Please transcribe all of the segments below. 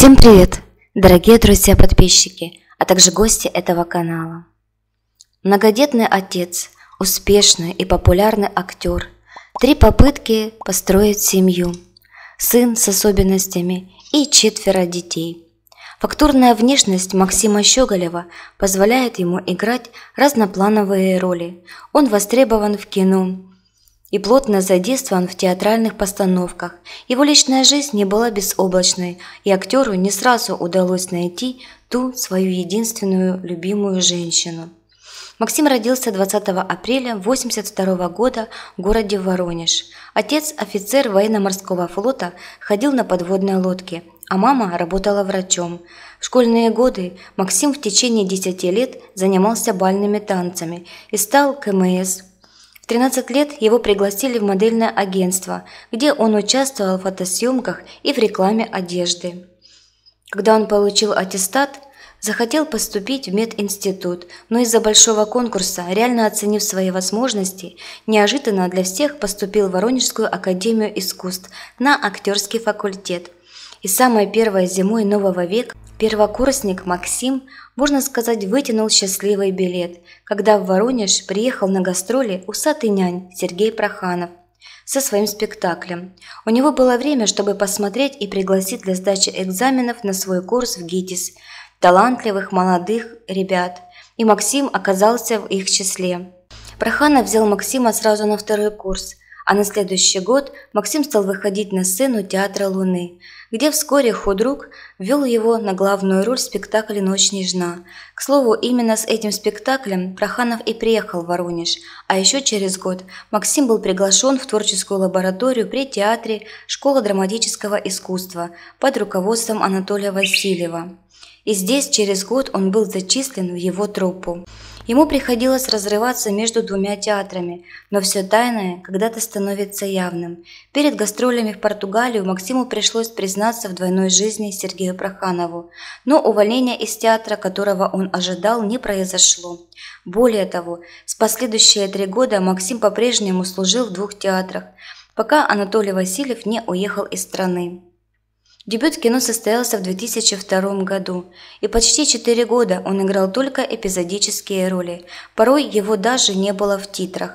Всем привет, дорогие друзья-подписчики, а также гости этого канала. Многодетный отец, успешный и популярный актер, 3 попытки построить семью, сын с особенностями и 4 детей. Фактурная внешность Максима Щеголева позволяет ему играть разноплановые роли. Он востребован в кино и плотно задействован в театральных постановках. Его личная жизнь не была безоблачной, и актеру не сразу удалось найти ту свою единственную любимую женщину. Максим родился 20 апреля 1982 года в городе Воронеж. Отец, офицер военно-морского флота, ходил на подводной лодке, а мама работала врачом. В школьные годы Максим в течение 10 лет занимался бальными танцами и стал КМС. В 13 лет его пригласили в модельное агентство, где он участвовал в фотосъемках и в рекламе одежды. Когда он получил аттестат, захотел поступить в мединститут, но из-за большого конкурса, реально оценив свои возможности, неожиданно для всех поступил в Воронежскую академию искусств на актерский факультет. И самой первой зимой нового века первокурсник Максим, можно сказать, вытянул счастливый билет, когда в Воронеж приехал на гастроли усатый нянь Сергей Проханов со своим спектаклем. У него было время, чтобы посмотреть и пригласить для сдачи экзаменов на свой курс в ГИТИС талантливых молодых ребят, и Максим оказался в их числе. Проханов взял Максима сразу на 2-й курс, а на следующий год Максим стал выходить на сцену Театра Луны, где вскоре худрук ввел его на главную роль в спектакле «Ночь нежна». К слову, именно с этим спектаклем Проханов и приехал в Воронеж, а еще через год Максим был приглашен в творческую лабораторию при театре «Школа драматического искусства» под руководством Анатолия Васильева. И здесь через год он был зачислен в его труппу. Ему приходилось разрываться между 2 театрами, но все тайное когда-то становится явным. Перед гастролями в Португалию Максиму пришлось признаться в двойной жизни Сергею Проханову, но увольнение из театра, которого он ожидал, не произошло. Более того, с последующие 3 года Максим по-прежнему служил в 2 театрах, пока Анатолий Васильев не уехал из страны. Дебют в кино состоялся в 2002 году, и почти 4 года он играл только эпизодические роли, порой его даже не было в титрах.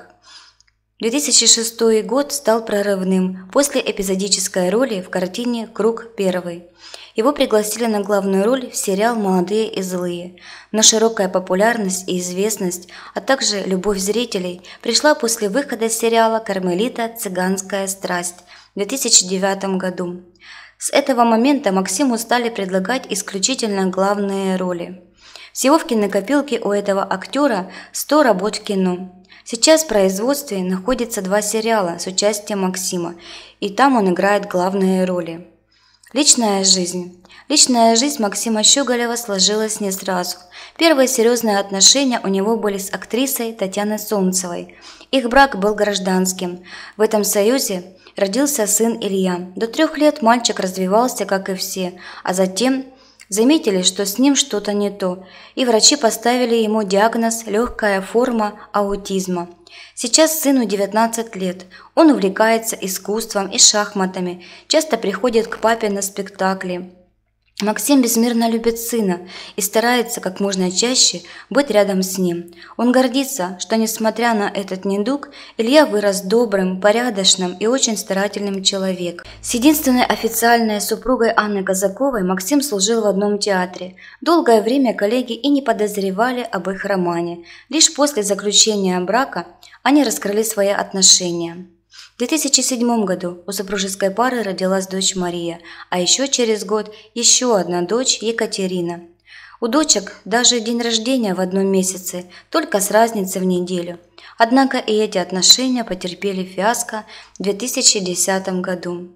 2006 год стал прорывным после эпизодической роли в картине «Круг первый». Его пригласили на главную роль в сериал «Молодые и злые», но широкая популярность и известность, а также любовь зрителей пришла после выхода сериала «Кармелита. Цыганская страсть» в 2009 году. С этого момента Максиму стали предлагать исключительно главные роли. Всего в кинокопилке у этого актера 100 работ в кино. Сейчас в производстве находится 2 сериала с участием Максима, и там он играет главные роли. Личная жизнь. Личная жизнь Максима Щеголева сложилась не сразу. Первые серьезные отношения у него были с актрисой Татьяной Солнцевой. Их брак был гражданским. В этом союзе родился сын Илья. До 3 лет мальчик развивался, как и все, а затем заметили, что с ним что-то не то, и врачи поставили ему диагноз «легкая форма аутизма». Сейчас сыну 19 лет, он увлекается искусством и шахматами, часто приходит к папе на спектакли. Максим безмерно любит сына и старается как можно чаще быть рядом с ним. Он гордится, что, несмотря на этот недуг, Илья вырос добрым, порядочным и очень старательным человеком. С единственной официальной супругой Анной Казаковой Максим служил в одном театре. Долгое время коллеги и не подозревали об их романе. Лишь после заключения брака они раскрыли свои отношения. В 2007 году у супружеской пары родилась дочь Мария, а еще через год еще одна дочь Екатерина. У дочек даже день рождения в одном месяце, только с разницей в неделю. Однако и эти отношения потерпели фиаско в 2010 году.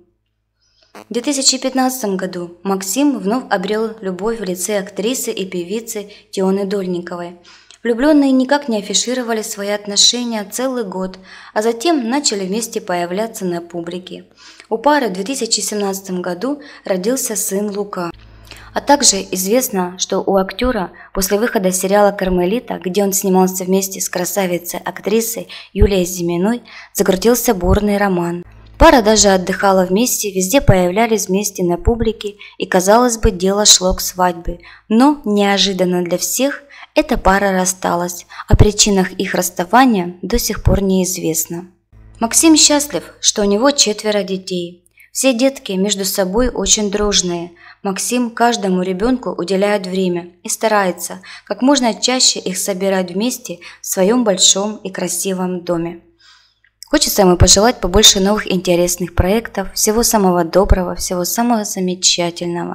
В 2015 году Максим вновь обрел любовь в лице актрисы и певицы Тионы Дольниковой. Влюбленные никак не афишировали свои отношения целый год, а затем начали вместе появляться на публике. У пары в 2017 году родился сын Лука. А также известно, что у актера после выхода сериала «Кармелита», где он снимался вместе с красавицей-актрисой Юлией Зиминой, закрутился бурный роман. Пара даже отдыхала вместе, везде появлялись вместе на публике, и, казалось бы, дело шло к свадьбе. Но, неожиданно для всех, эта пара рассталась, о причинах их расставания до сих пор неизвестно. Максим счастлив, что у него 4 детей. Все детки между собой очень дружные. Максим каждому ребенку уделяет время и старается как можно чаще их собирать вместе в своем большом и красивом доме. Хочется ему пожелать побольше новых интересных проектов, всего самого доброго, всего самого замечательного.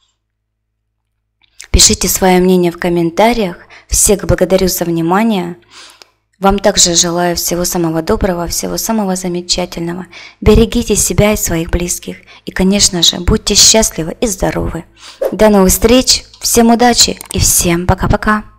Пишите свое мнение в комментариях. Всех благодарю за внимание. Вам также желаю всего самого доброго, всего самого замечательного. Берегите себя и своих близких. И, конечно же, будьте счастливы и здоровы. До новых встреч, всем удачи и всем пока-пока.